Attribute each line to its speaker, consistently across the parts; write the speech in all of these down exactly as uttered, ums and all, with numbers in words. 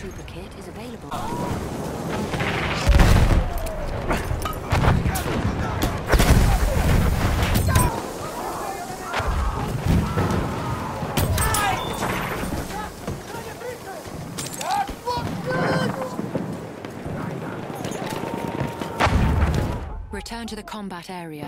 Speaker 1: Trooper kit is available. Return to the combat area.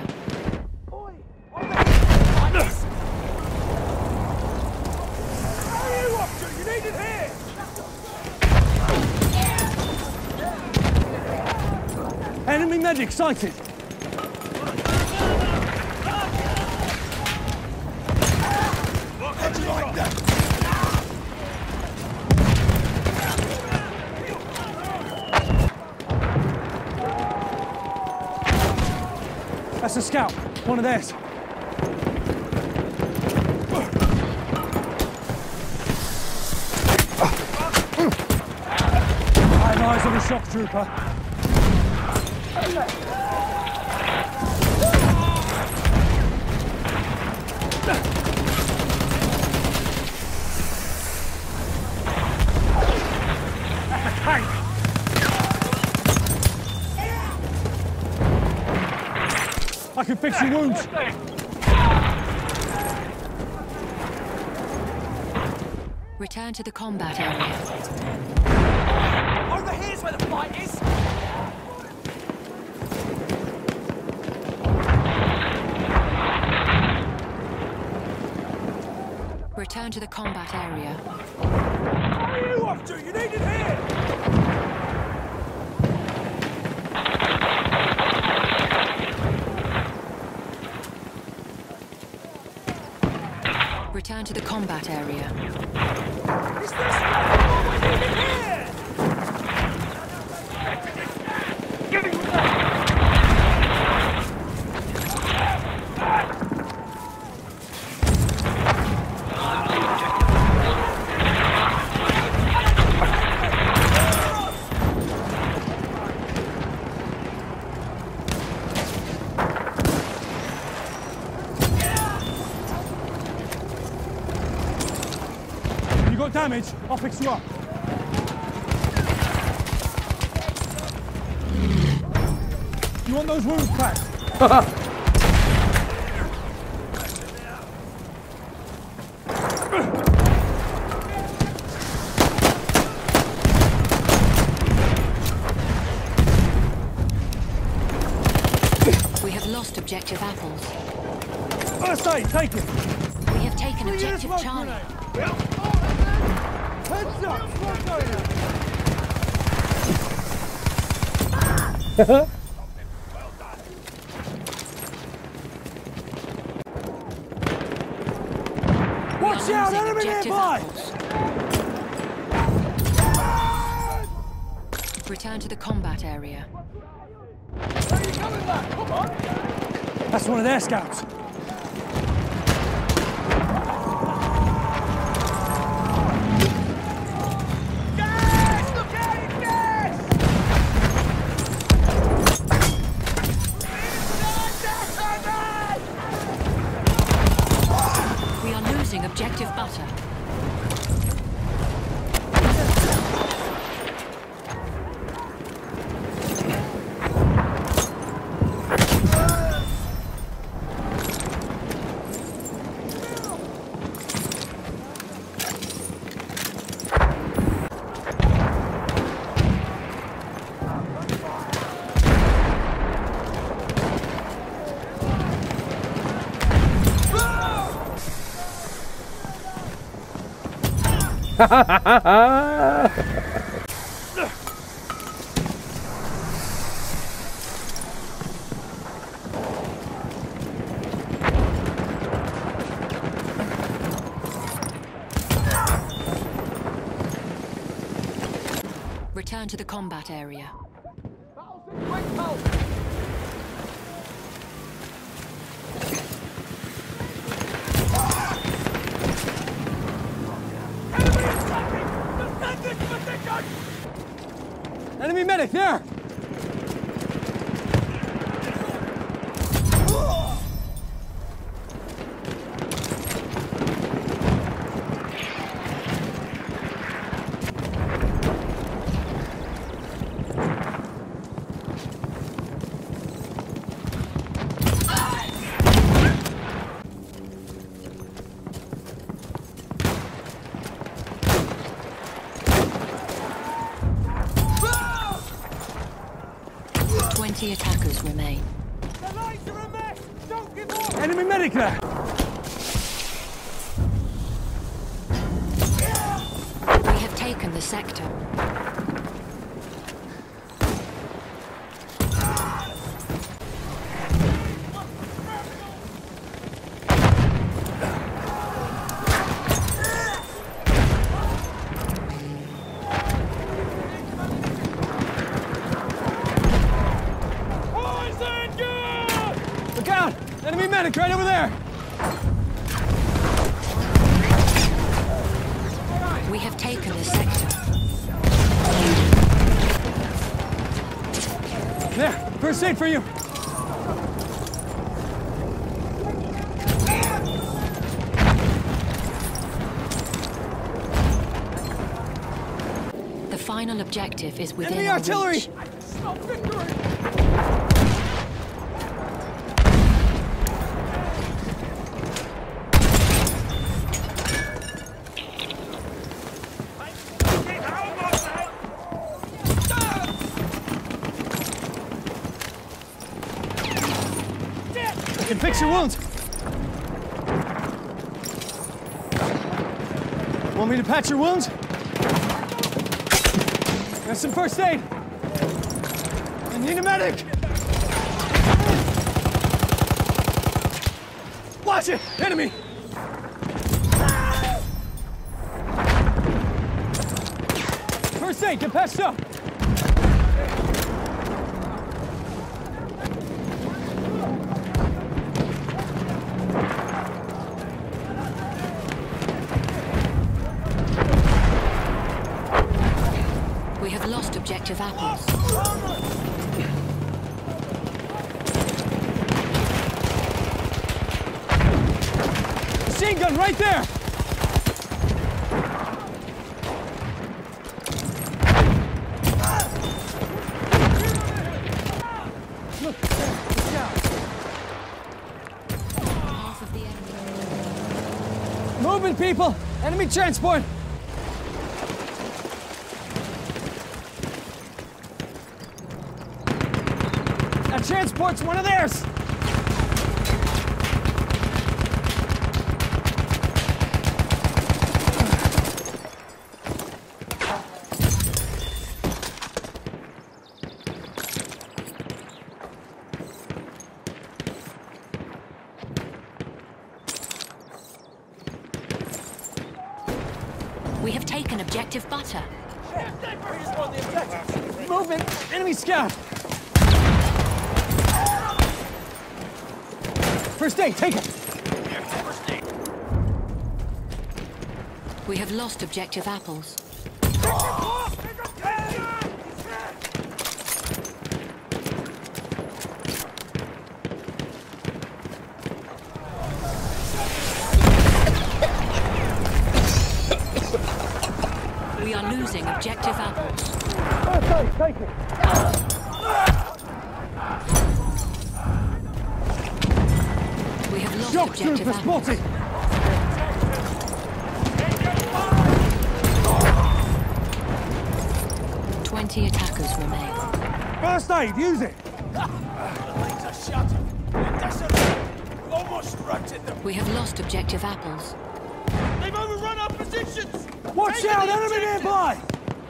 Speaker 2: Enemy medic sighted!
Speaker 3: Like that.
Speaker 2: That's a scout, one of theirs. I have eyes on a shock trooper. I can fix your wounds.
Speaker 1: Return to the combat area.
Speaker 4: Over here's where the fight is!
Speaker 1: Return to the combat area.
Speaker 4: Where are you off to? You need it here!
Speaker 1: Return to the combat area.
Speaker 4: Is this what we need it here?
Speaker 2: You got damage? I'll fix you up. You want those wounds packed?
Speaker 1: We have lost objective apples.
Speaker 2: First aid, take it.
Speaker 1: We have taken objective Charlie.
Speaker 2: Heads up! Watch out! Enemy nearby!
Speaker 1: Return to the combat area.
Speaker 4: Where are you coming back? Come on!
Speaker 2: That's one of their scouts.
Speaker 4: Gas! Look out! It's gas!
Speaker 1: We are losing objective butter. Return to the combat area.
Speaker 2: Enemy medic, there!
Speaker 1: Twenty attackers remain.
Speaker 4: The lights are a mess! Don't give up!
Speaker 2: Enemy medic there!
Speaker 1: We have taken the sector.
Speaker 2: Look out! Enemy medic right over there!
Speaker 1: We have taken the sector.
Speaker 2: There! First aid for you!
Speaker 1: The final objective is within
Speaker 2: Enemy
Speaker 1: our
Speaker 2: artillery!
Speaker 1: reach.
Speaker 4: Stop victory!
Speaker 2: I can fix your wounds! Want me to patch your wounds? Got some first aid! I need a medic! Watch it! Enemy! First aid, get patched up!
Speaker 1: We have lost objective apples.
Speaker 2: Machine gun right there! Look, there's down.
Speaker 1: Half of the enemy.
Speaker 2: Moving, people! Enemy transport! That transport's one of theirs!
Speaker 1: We have taken objective butter.
Speaker 2: Moving! Enemy scout! First aid, take it!
Speaker 1: We have lost objective apples. We are losing objective apples.
Speaker 2: First aid, take it!
Speaker 1: We have lost
Speaker 2: Shock
Speaker 1: objective
Speaker 2: trooper
Speaker 1: apples.
Speaker 2: spotted!
Speaker 1: Twenty attackers remain.
Speaker 2: First aid, use it!
Speaker 4: Lights are shut. In disarray. We've almost routed them.
Speaker 1: We have lost objective apples.
Speaker 4: They've overrun our positions.
Speaker 2: Watch
Speaker 4: Taking
Speaker 2: out,
Speaker 4: the
Speaker 2: enemy
Speaker 4: objective.
Speaker 2: nearby!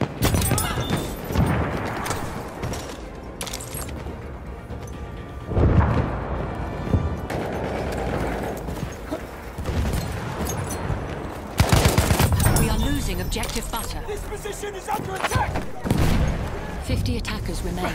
Speaker 1: We are losing objective butter.
Speaker 4: This position is under attack.
Speaker 1: Fifty attackers remain.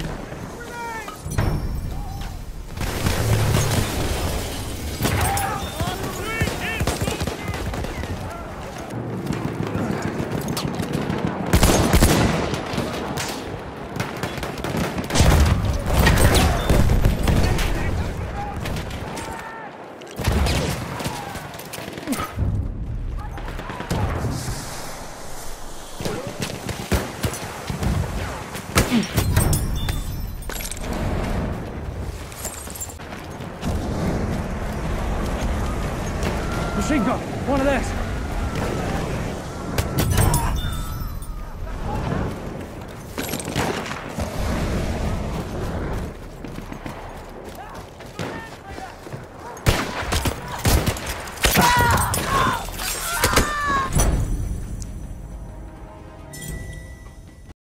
Speaker 2: Machine gun, one of theirs.